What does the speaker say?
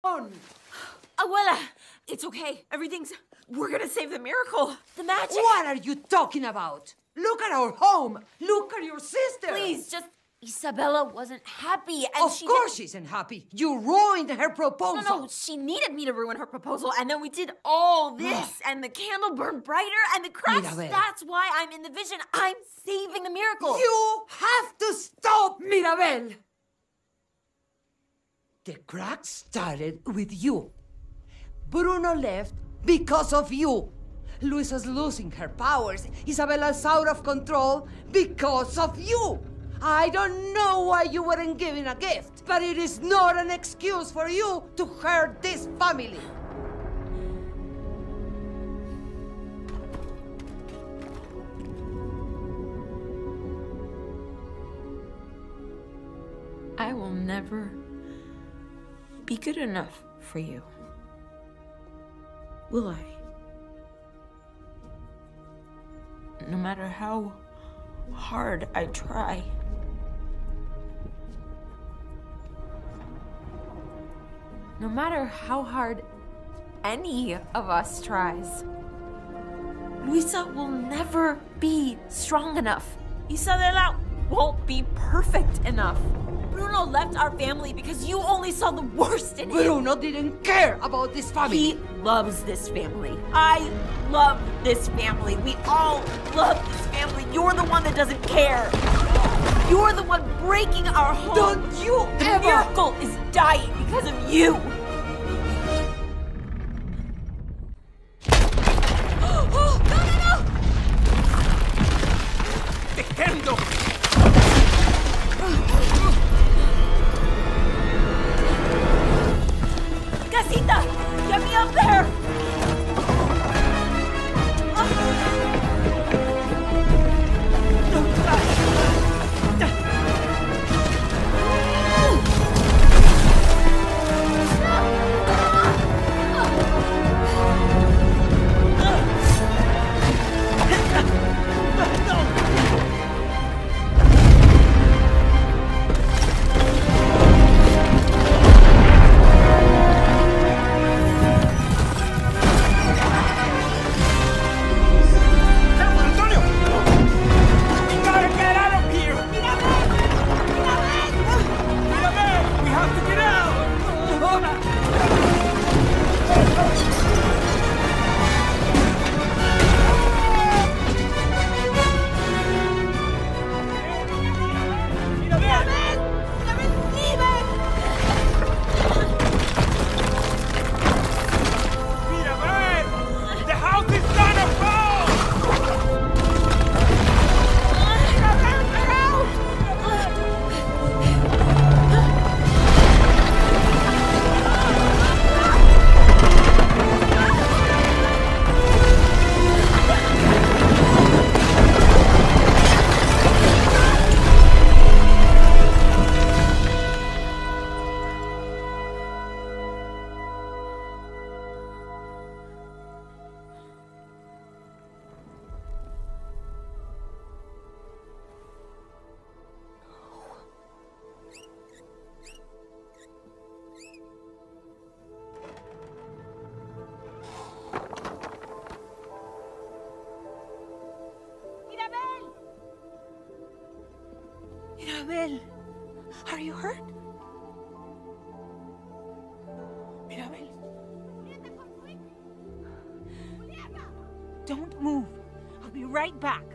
on. Abuela, it's okay. We're gonna save the miracle. The magic. What are you talking about? Look at our home. Look at your sister. Please, just... Isabella wasn't happy, and Of course she isn't happy. You ruined her proposal. No, she needed me to ruin her proposal, and then we did all this, and the candle burned brighter, and the cracks... Mirabel. That's why I'm in the vision. I'm saving the miracle. You have to stop, Mirabel. The cracks started with you. Bruno left because of you. Luisa's losing her powers. Isabella's out of control because of you. I don't know why you weren't given a gift, but it is not an excuse for you to hurt this family. I will never be good enough for you. Will I? No matter how hard I try. No matter how hard any of us tries. Luisa will never be strong enough. Isabella won't be perfect enough. Bruno left our family because you only saw the worst in him. Bruno didn't care about this family. He loves this family. I love this family. We all love this family. You're the one that doesn't care. You're the one breaking our home. Don't you The ever... miracle is dying because of you. Casita, get me up there! Mirabel, are you hurt? Mirabel. Don't move. I'll be right back.